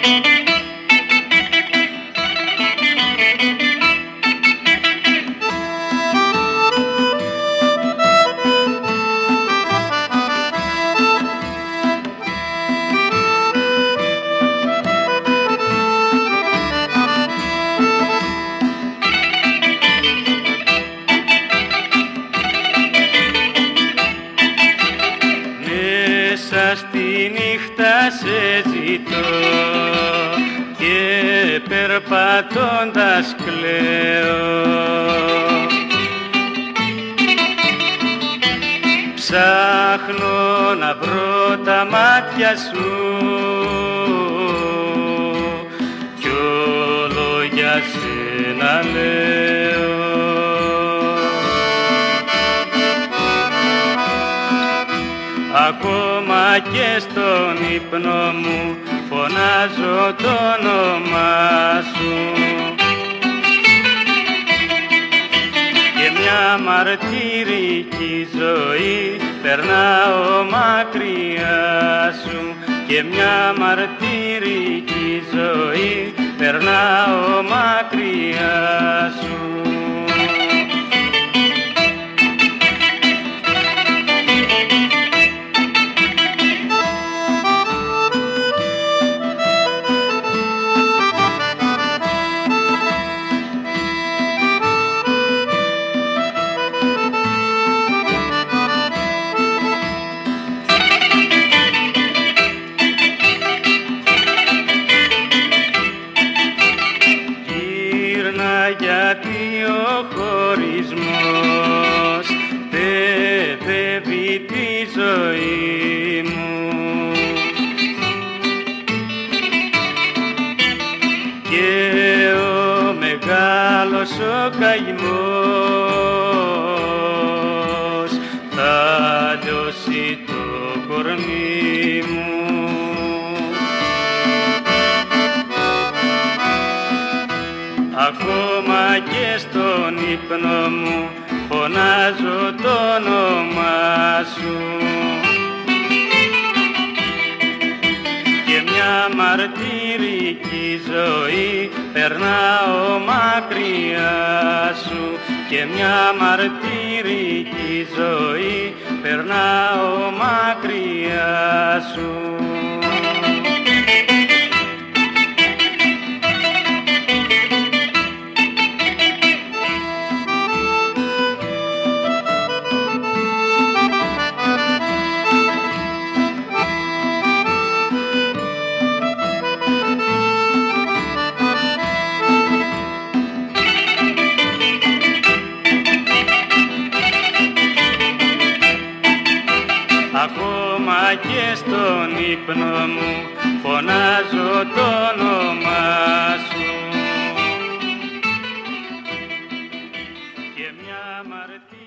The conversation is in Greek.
Μέσα στη νύχτα σε ζητώ και περπατώντας κλαίω. Ψάχνω να βρω τα μάτια σου κι όλο για σένα λέω. Ακόμα και στον ύπνο μου φωνάζω το όνομά σου και μια μαρτυρική ζωή περνάω μακριά σου και μια μαρτυρική ζωή περνάω μακριά σου. Γιατί ο χωρισμός παιδεύει τη ζωή μου και ο μεγάλος ο καημός θα λιώσει το κορμί μου. Ακόμα και στον ύπνο μου φωνάζω το όνομά σου και μια μαρτυρική ζωή περνάω μακριά σου και μια μαρτυρική ζωή περνάω μακριά σου. Ακόμα και στον ύπνο μου φωνάζω το όνομά σου και μια μαρτυρική